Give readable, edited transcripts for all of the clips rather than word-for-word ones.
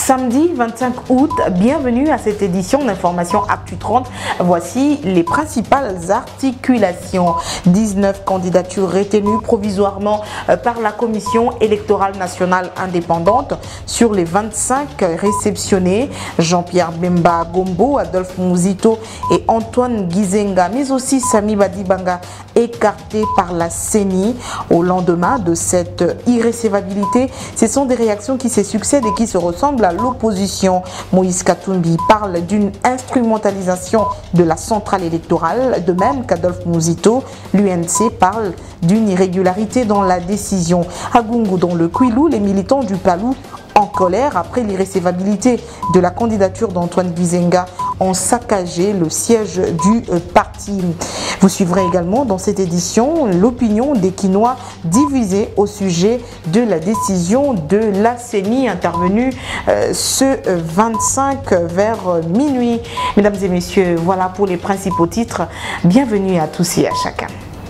Samedi 25 août, bienvenue à cette édition d'Information Actu 30. Voici les principales articulations. 19 candidatures retenues provisoirement par la Commission électorale nationale indépendante. Sur les 25 réceptionnés, Jean-Pierre Bemba Gombo, Adolphe Mouzito et Antoine Gizenga, mais aussi Sami Badibanga, écartés par la CENI. Au lendemain de cette irrécevabilité, ce sont des réactions qui se succèdent et qui se ressemblent à l'opposition. Moïse Katumbi parle d'une instrumentalisation de la centrale électorale, de même qu'Adolphe Mouzito. L'UNC parle d'une irrégularité dans la décision. À Gungu, dans le Kwilu, les militants du Palou, en colère après l'irrécevabilité de la candidature d'Antoine Gizenga, ont saccagé le siège du parti. Vous suivrez également dans cette édition l'opinion des Quinois divisés au sujet de la décision de la CENI intervenue ce 25 vers minuit. Mesdames et messieurs, voilà pour les principaux titres. Bienvenue à tous et à chacun.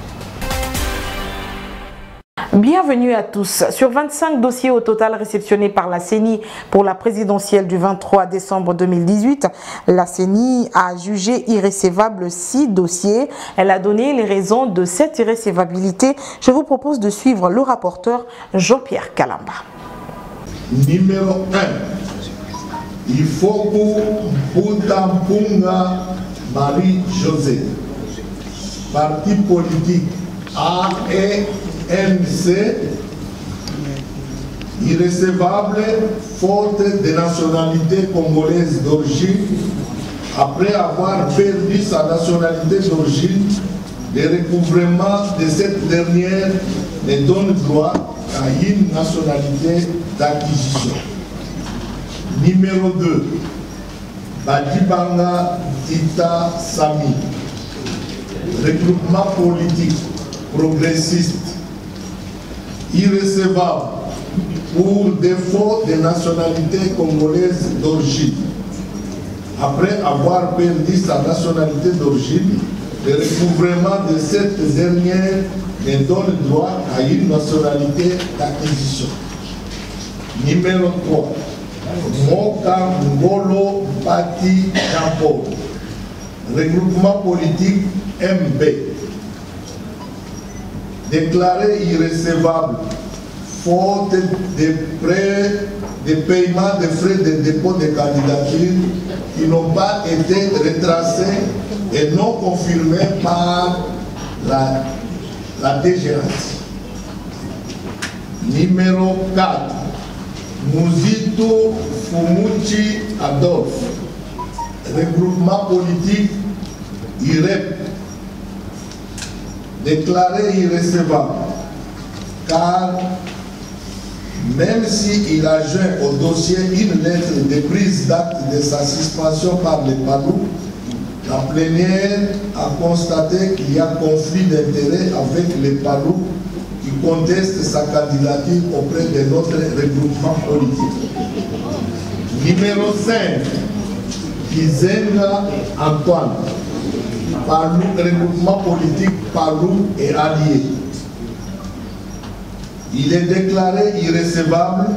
Bienvenue à tous. Sur 25 dossiers au total réceptionnés par la CENI pour la présidentielle du 23 décembre 2018, la CENI a jugé irrécevable 6 dossiers. Elle a donné les raisons de cette irrécevabilité. Je vous propose de suivre le rapporteur Jean-Pierre Kalamba. Numéro 1. Ifoku Poutampunga Marie-José. Parti politique AEMC, irrécevable faute de nationalité congolaise d'origine. Après avoir perdu sa nationalité d'origine, le recouvrement de cette dernière ne donne droit à une nationalité d'acquisition. Numéro 2. Badibanga Tita Sami. Regroupement politique progressiste, irrécevable pour défaut de nationalité congolaise d'origine. Après avoir perdu sa nationalité d'origine, le recouvrement de cette dernière ne donne droit à une nationalité d'acquisition. Numéro 3. Moka Ngolo Bati Jampo. Regroupement politique MB. Déclaré irrécevable, faute de paiement de frais de dépôt de candidature qui n'ont pas été retracés et non confirmés par la DGRAT. Numéro 4. Mouzito Fumuchi Adolphe. Regroupement politique IREP. Déclaré irrécevable, car même s'il a joint au dossier une lettre de prise d'acte de sa suspension par les Palou, la plénière a constaté qu'il y a conflit d'intérêts avec les Palou qui contestent sa candidature auprès de notre regroupement politique. Numéro 5, Gizenga Antoine. Palou, regroupement politique Palou et alliés. Il est déclaré irrécevable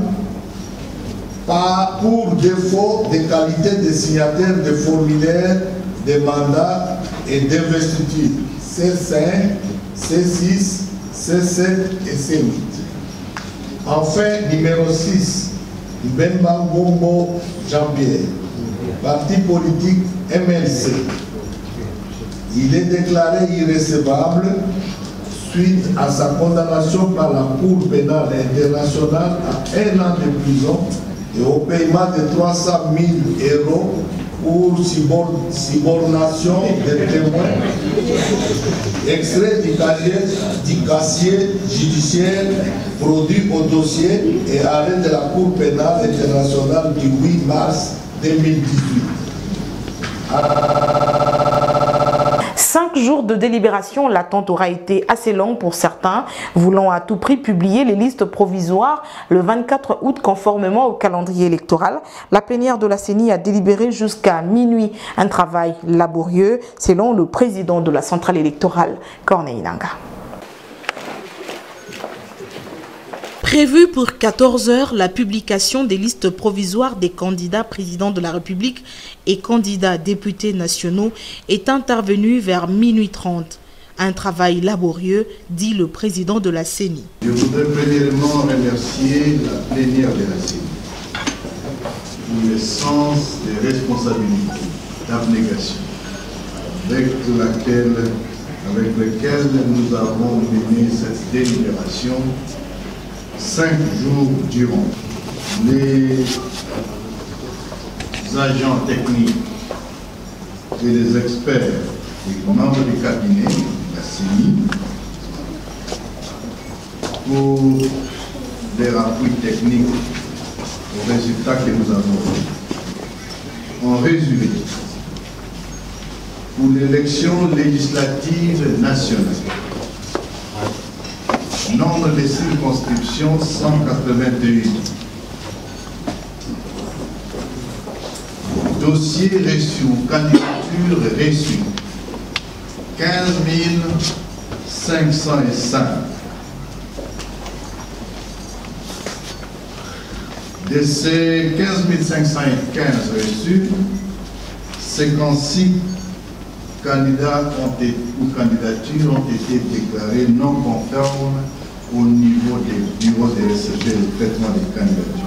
pour défaut de qualité de signataire de formulaires de mandat et d'investiture C5, C6, C7 et C8. Enfin, numéro 6, Bemba Gombo Jean-Pierre, parti politique MLC. Il est déclaré irrécevable suite à sa condamnation par la Cour pénale internationale à 1 an de prison et au paiement de 300 000 € pour subornation des témoins. Extrait du casier judiciaire produit au dossier et arrêt de la Cour pénale internationale du 8 mars 2018. 5 jours de délibération, l'attente aura été assez longue pour certains, voulant à tout prix publier les listes provisoires le 24 août conformément au calendrier électoral. La plénière de la CENI a délibéré jusqu'à minuit. Un travail laborieux, selon le président de la centrale électorale, Corneille Nangaa. Prévu pour 14 h, la publication des listes provisoires des candidats président de la République et candidats députés nationaux est intervenue vers minuit 30. Un travail laborieux, dit le président de la CENI. Je voudrais premièrement remercier la plénière de la CENI pour le sens des responsabilités, d'abnégation avec lequel nous avons mené cette délibération 5 jours durant. Les agents techniques et les experts, les membres du cabinet de la CENI, pour les appuis techniques aux résultats que nous avons. En résumé, pour l'élection législative nationale, nombre de circonscriptions 181. Dossiers reçus ou candidatures reçues 15 505. De ces 15 515 reçus, 56 candidats ou candidatures ont été déclarées non conformes au niveau des bureaux de RCG, le traitement des candidatures.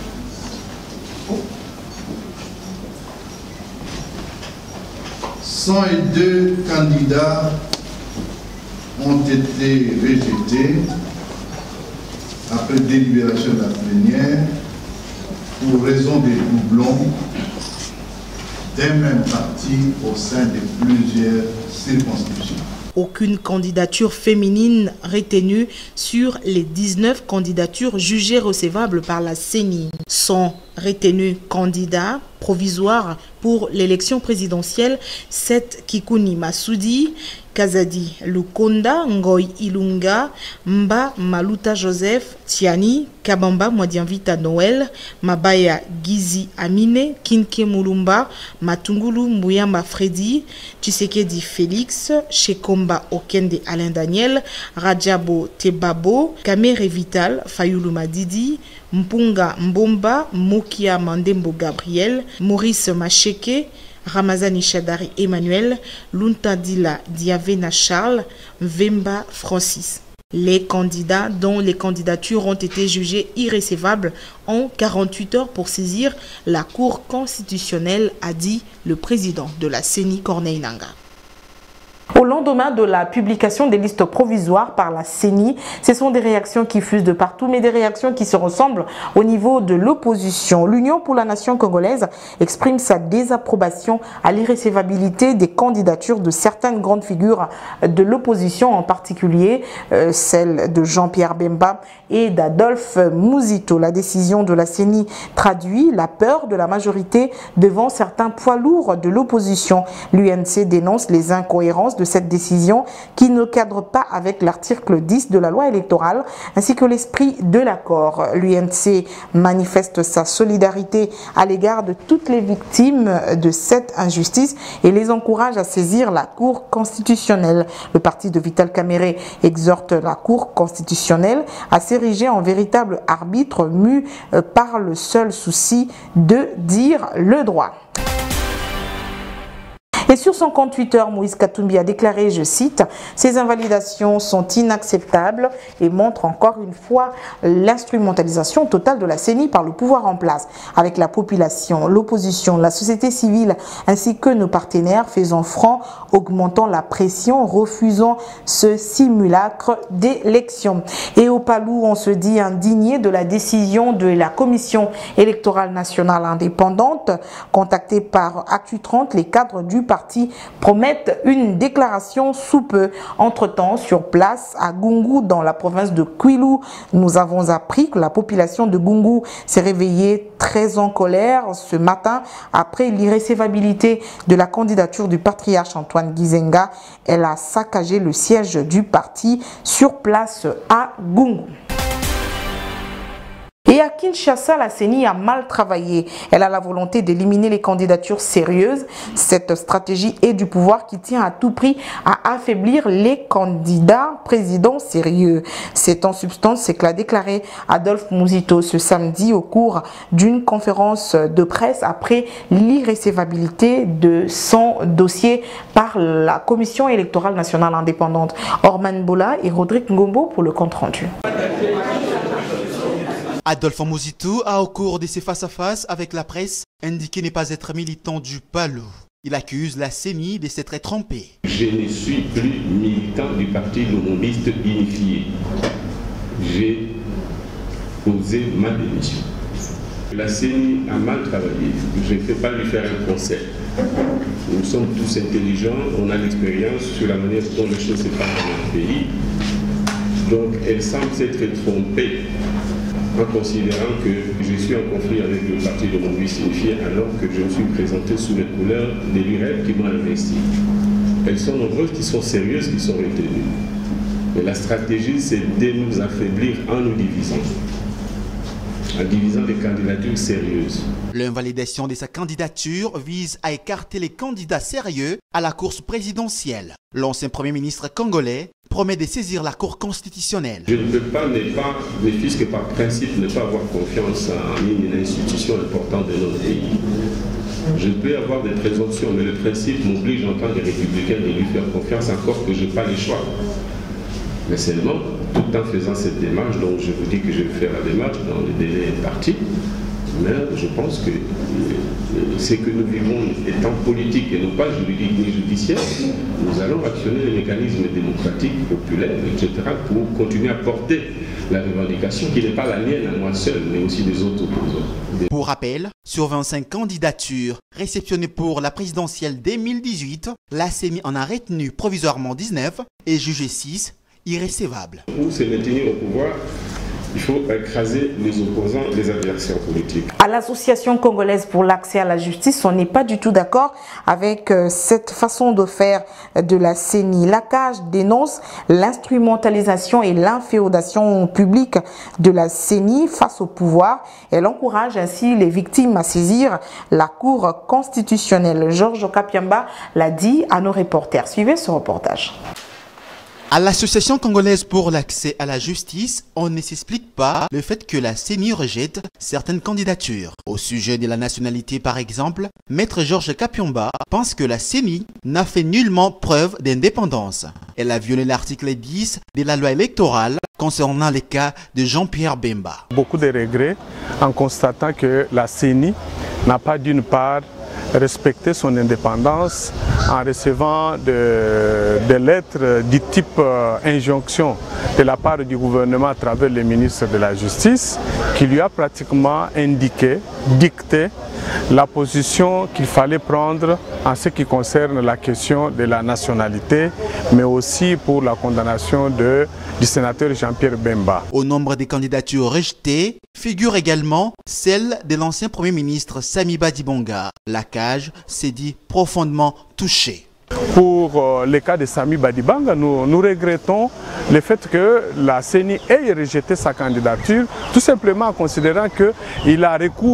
« 102 candidats ont été rejetés après délibération de la plénière pour raison des doublons d'un même parti au sein de plusieurs circonscriptions. Aucune candidature féminine retenue sur les 19 candidatures jugées recevables par la CENI. Sont retenus candidats provisoires pour l'élection présidentielle 7 Kikuni Massoudi, Kazadi Lukonda, Ngoy Ilunga, Mba Maluta Joseph, Tiani, Kabamba Mwadianvita Noël, Mabaya Gizi Amine, Kinke Mulumba, Matungulu Mbuyamba Freddy, Tshisekedi Félix, Shekomba Okende Alain Daniel, Rajabo Tebabo, Kamere Vital, Fayulu Madidi, Mpunga Mbomba, Mokia Mandembo Gabriel, Maurice Macheke, Ramazani Chadari Emmanuel, Luntadila Diavena Charles, Vemba Francis. Les candidats dont les candidatures ont été jugées irrécevables ont 48 heures pour saisir la Cour constitutionnelle, a dit le président de la CENI, Corneille Nangaa. Au lendemain de la publication des listes provisoires par la CENI, ce sont des réactions qui fusent de partout, mais des réactions qui se ressemblent au niveau de l'opposition. L'Union pour la nation congolaise exprime sa désapprobation à l'irrécevabilité des candidatures de certaines grandes figures de l'opposition, en particulier celle de Jean-Pierre Bemba et d'Adolphe Mouzito. La décision de la CENI traduit la peur de la majorité devant certains poids lourds de l'opposition. L'UNC dénonce les incohérences de cette décision qui ne cadre pas avec l'article 10 de la loi électorale ainsi que l'esprit de l'accord. L'UNC manifeste sa solidarité à l'égard de toutes les victimes de cette injustice et les encourage à saisir la Cour constitutionnelle. Le parti de Vital Kamerhe exhorte la Cour constitutionnelle à s'ériger en véritable arbitre mu par le seul souci de dire le droit. Et sur son compte Twitter, Moïse Katumbi a déclaré, je cite, « Ces invalidations sont inacceptables et montrent encore une fois l'instrumentalisation totale de la CENI par le pouvoir en place. Avec la population, l'opposition, la société civile ainsi que nos partenaires faisant front, augmentant la pression, refusant ce simulacre d'élection. » Et au Palou, on se dit indigné de la décision de la Commission électorale nationale indépendante. Contactés par Actu 30, les cadres du parti promettent une déclaration sous peu. Entre-temps, sur place à Gungu, dans la province de Kwilu, nous avons appris que la population de Gungu s'est réveillée très en colère ce matin après l'irrécevabilité de la candidature du patriarche Antoine Gizenga. Elle a saccagé le siège du parti sur place à Gungu. Et à Kinshasa, la CENI a mal travaillé. Elle a la volonté d'éliminer les candidatures sérieuses. Cette stratégie est du pouvoir qui tient à tout prix à affaiblir les candidats présidents sérieux. C'est en substance ce qu'a déclaré Adolphe Mouzito ce samedi au cours d'une conférence de presse après l'irrécevabilité de son dossier par la Commission électorale nationale indépendante. Orman Bola et Rodrigue Ngombo pour le compte-rendu. Adolphe Mouzito a, au cours de ses face-à-face avec la presse, indiqué ne pas être militant du PALO. Il accuse la CENI de s'être trompée. Je ne suis plus militant du parti lomondiste unifié. J'ai posé ma démission. La CENI a mal travaillé. Je ne peux pas lui faire un conseil. Nous sommes tous intelligents, on a l'expérience sur la manière dont les choses se passent dans notre pays. Donc elle semble s'être trompée en considérant que je suis en conflit avec le parti de mon unifié alors que je me suis présenté sous les couleurs de l'UREP qui m'a investi. Elles sont nombreuses qui sont sérieuses, qui sont retenues. Mais la stratégie, c'est de nous affaiblir en nous divisant. En divisant des candidatures sérieuses. L'invalidation de sa candidature vise à écarter les candidats sérieux à la course présidentielle. L'ancien Premier ministre congolais promet de saisir la Cour constitutionnelle. Je ne peux pas, ne fût-ce que par principe, ne pas avoir confiance en une institution importante de notre pays. Je peux avoir des présomptions, mais le principe m'oblige en tant que républicain de lui faire confiance, encore que je n'ai pas le choix. Mais seulement, tout en faisant cette démarche, donc je vous dis que je vais faire la démarche dans le délai imparti, mais je pense que ce que nous vivons étant politique et non pas juridique ni judiciaire, nous allons actionner les mécanismes démocratiques, populaires, etc. pour continuer à porter la revendication qui n'est pas la mienne à moi seul, mais aussi des autres opposants. Pour rappel, sur 25 candidatures réceptionnées pour la présidentielle 2018, la CENI en a retenu provisoirement 19 et jugé 6 irrécevable. Pour se maintenir au pouvoir, il faut écraser les opposants, les adversaires politiques. À l'Association congolaise pour l'accès à la justice, on n'est pas du tout d'accord avec cette façon de faire de la CENI. La CAJ dénonce l'instrumentalisation et l'inféodation publique de la CENI face au pouvoir. Elle encourage ainsi les victimes à saisir la Cour constitutionnelle. Georges Kapiamba l'a dit à nos reporters. Suivez ce reportage. À l'Association congolaise pour l'accès à la justice, on ne s'explique pas le fait que la CENI rejette certaines candidatures. Au sujet de la nationalité par exemple, Maître Georges Kapiamba pense que la CENI n'a fait nullement preuve d'indépendance. Elle a violé l'article 10 de la loi électorale concernant les cas de Jean-Pierre Bemba. Beaucoup de regrets en constatant que la CENI n'a pas d'une part respecter son indépendance en recevant des lettres du type injonction de la part du gouvernement à travers le ministre de la Justice qui lui a pratiquement indiqué, dicté la position qu'il fallait prendre en ce qui concerne la question de la nationalité, mais aussi pour la condamnation du sénateur Jean-Pierre Bemba. Au nombre des candidatures rejetées figure également celle de l'ancien Premier ministre Samy Badibanga. La CAJ s'est dit profondément touchée. Pour le cas de Samy Badibanga, nous regrettons le fait que la CENI ait rejeté sa candidature, tout simplement en considérant qu'il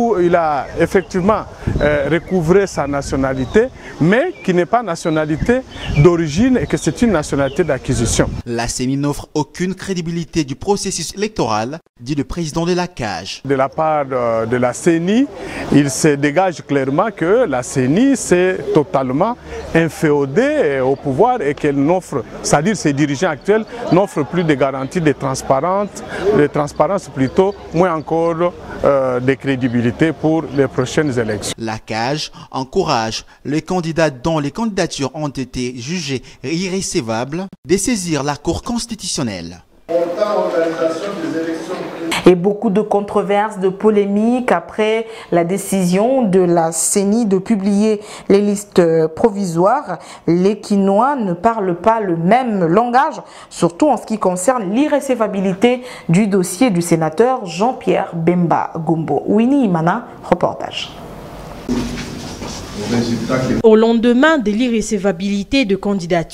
a effectivement recouvré sa nationalité, mais qui n'est pas nationalité d'origine et que c'est une nationalité d'acquisition. La CENI n'offre aucune crédibilité du processus électoral, dit le président de la CAJ. De la part de la CENI, il se dégage clairement que la CENI s'est totalement inféodée au pouvoir et qu'elle n'offre, c'est-à-dire ses dirigeants actuels, n'offrent plus de garanties de transparence plutôt, moins encore de crédibilité pour les prochaines élections. La CAJ encourage les candidats dont les candidatures ont été jugées irrécevables de saisir la Cour constitutionnelle. Et beaucoup de controverses, de polémiques après la décision de la CENI de publier les listes provisoires. Les Quinois ne parlent pas le même langage, surtout en ce qui concerne l'irrécevabilité du dossier du sénateur Jean-Pierre Bemba Gombo. Winnie Imana, reportage. Au lendemain de l'irrécevabilité de candidature,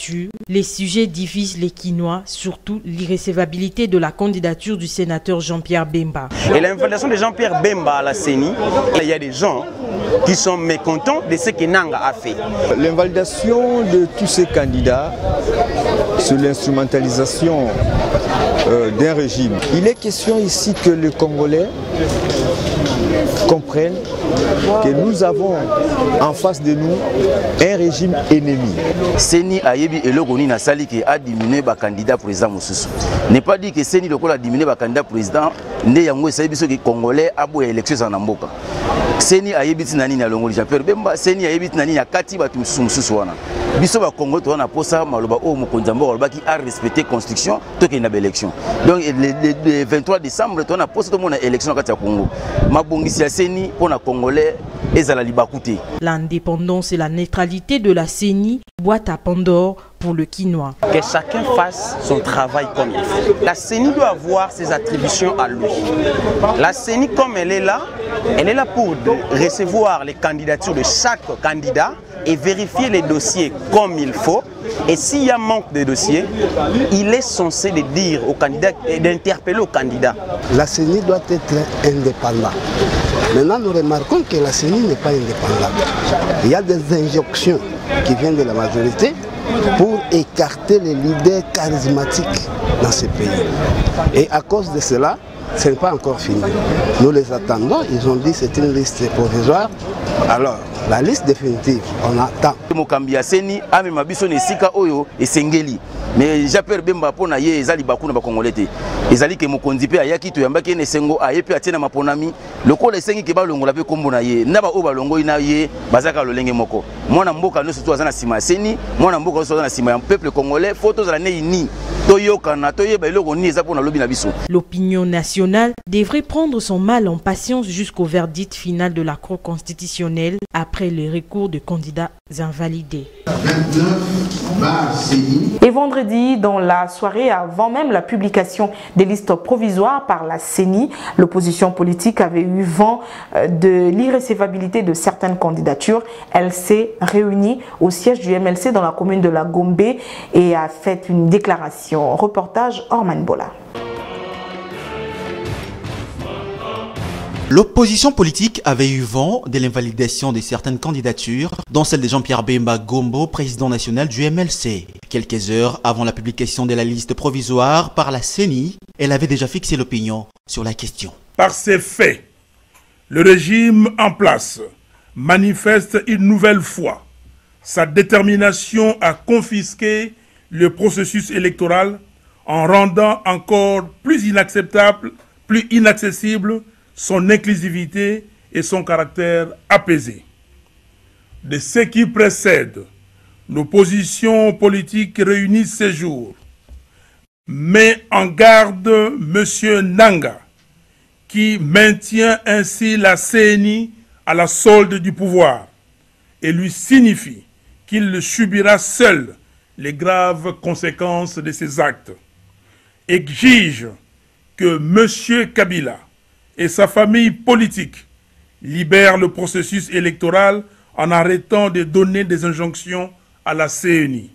les sujets divisent les Quinois, surtout l'irrécevabilité de la candidature du sénateur Jean-Pierre Bemba. Et l'invitation de Jean-Pierre Bemba à la CENI, il y a des gens qui sont mécontents de ce que Nanga a fait. L'invalidation de tous ces candidats sur l'instrumentalisation d'un régime. Il est question ici que les Congolais comprennent que nous avons en face de nous un régime ennemi. Seni ayebi elogoni na sali ki a diminué ba candidat président mosusu. N'est pas dit que Seni lokola diminué ba candidat président nde yango esayi biso ki Congolais aboya élection na mboka. Seni ayebi tinani na longoli Jean-Pierre Bemba, Seni ayebi tinani na kati ba mususu wana. Biso ba Congo to na posa maloba o mokonzi mboka loba ki a respecter constitution to ke na ba élection. Donc le 23 décembre to na posa to mona élection kati ya Congo. Mabongisi ya Seni pona Congolais ezala libakute. L'indépendance et la neutralité de la CENI, boîte à Pandore pour le Quinois. Que chacun fasse son travail comme il faut. La CENI doit avoir ses attributions à lui. La CENI, comme elle est là pour recevoir les candidatures de chaque candidat et vérifier les dossiers comme il faut. Et s'il y a manque de dossiers, il est censé de dire au candidat et d'interpeller au candidat. La CENI doit être indépendante. Maintenant, nous remarquons que la CENI n'est pas indépendante. Il y a des injonctions qui viennent de la majorité pour écarter les leaders charismatiques dans ce pays. Et à cause de cela, ce n'est pas encore fini. Nous les attendons, ils ont dit que c'est une liste provisoire. Alors, la liste définitive, on attend. Mais Jean-Pierre Bemba pona ye ezali bakuna ba Congolais te. Ezali ke mokonzi pe ayaki to yambaki ne sengo ayepe atina maponami. Lokola esengi ke ba longola pe kombo na ye. Na ba o ba longo ina ye bazaka lolenge moko. Mwana mboka no surtout azana sima Seni, mwana mboka no surtout na sima ya peuple congolais, photos za ne ini. Toyokana toyeba eloko ni eza pona lobi na biso. L'opinion nationale devrait prendre son mal en patience jusqu'au verdict final de la Cour constitutionnelle après les recours de candidats invalidés. Et vendredi, dans la soirée avant même la publication des listes provisoires par la CENI, l'opposition politique avait eu vent de l'irrécevabilité de certaines candidatures. Elle s'est réunie au siège du MLC dans la commune de la Gombe et a fait une déclaration. Reportage Orman Bola. L'opposition politique avait eu vent de l'invalidation de certaines candidatures, dont celle de Jean-Pierre Bemba Gombo, président national du MLC. Quelques heures avant la publication de la liste provisoire par la CENI, elle avait déjà fixé l'opinion sur la question. Par ces faits, le régime en place manifeste une nouvelle fois sa détermination à confisquer le processus électoral en rendant encore plus inacceptable, plus inaccessible son inclusivité et son caractère apaisé. De ce qui précède, l'opposition politique réunie ces jours met en garde M. Nanga, qui maintient ainsi la CENI à la solde du pouvoir et lui signifie qu'il subira seul les graves conséquences de ses actes. Exige que M. Kabila et sa famille politique libèrent le processus électoral en arrêtant de donner des injonctions à la CENI.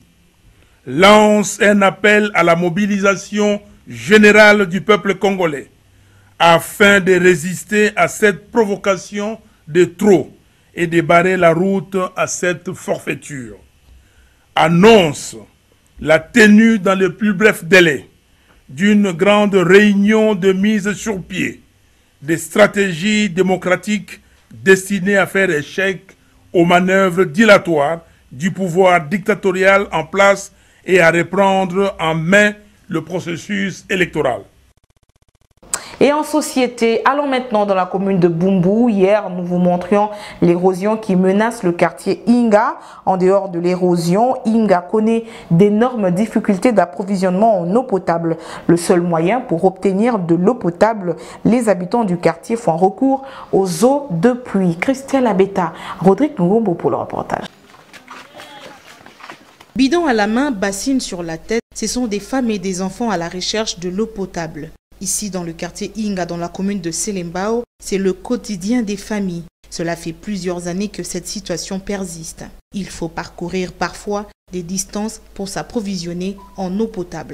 Lance un appel à la mobilisation générale du peuple congolais afin de résister à cette provocation de trop et de barrer la route à cette forfaiture. Annonce la tenue dans le plus bref délai d'une grande réunion de mise sur pied des stratégies démocratiques destinées à faire échec aux manœuvres dilatoires du pouvoir dictatorial en place et à reprendre en main le processus électoral. Et en société, allons maintenant dans la commune de Bumbu. Hier, nous vous montrions l'érosion qui menace le quartier Inga. En dehors de l'érosion, Inga connaît d'énormes difficultés d'approvisionnement en eau potable. Le seul moyen pour obtenir de l'eau potable, les habitants du quartier font recours aux eaux de pluie. Christelle Abeta, Rodrigue Ngombo pour le reportage. Bidon à la main, bassine sur la tête, ce sont des femmes et des enfants à la recherche de l'eau potable. Ici, dans le quartier Inga, dans la commune de Selembao, c'est le quotidien des familles. Cela fait plusieurs années que cette situation persiste. Il faut parcourir parfois des distances pour s'approvisionner en eau potable.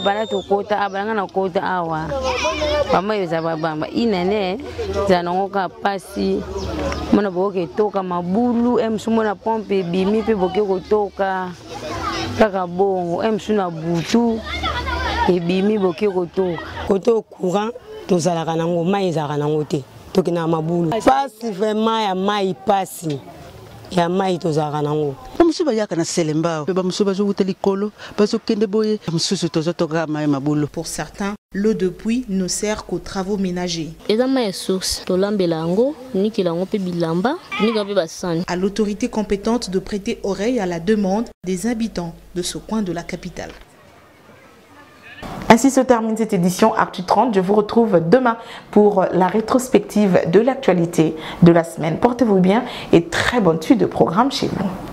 Courant, tous à la ranango, maïs à ranangote, tokina maboulou. Passe vraiment à maïs passe. Ya maïs tous à ranango. Pour certains, l'eau de pluie ne sert qu'aux travaux ménagers. À l'autorité compétente de prêter oreille à la demande des habitants de ce coin de la capitale. Ainsi se termine cette édition Actu 30. Je vous retrouve demain pour la rétrospective de l'actualité de la semaine. Portez-vous bien et très bonne suite de programme chez vous.